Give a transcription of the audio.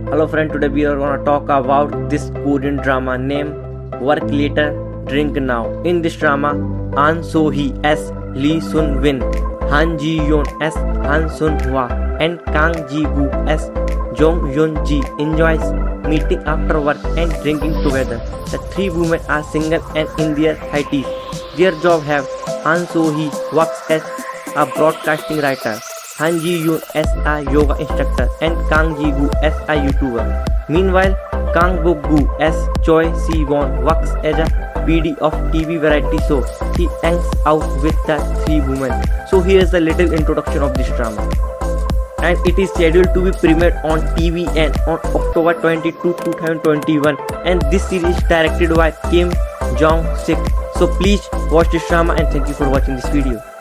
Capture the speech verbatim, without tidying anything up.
Hello friend, today we are gonna talk about this Korean drama named Work Later, Drink Now. In this drama, An So-hee as Lee Sun-win, Han Ji-yeon as Han Sun-hwa, and Kang Ji-woo as Jong Hyun-ji enjoys meeting after work and drinking together. The three women are single and in their thirties. Their job have Han So-hee works as a broadcasting writer, Han Ji-yeon as a yoga instructor, and Kang Ji-woo as a YouTuber. Meanwhile, Kang Bok-gu as Choi Si-won works as a P D of T V variety show. He hangs out with the three women. So here is a little introduction of this drama. And it is scheduled to be premiered on T V N on October twenty-second, two thousand twenty-one. And this series is directed by Kim Jong-sik. So please watch this drama and thank you for watching this video.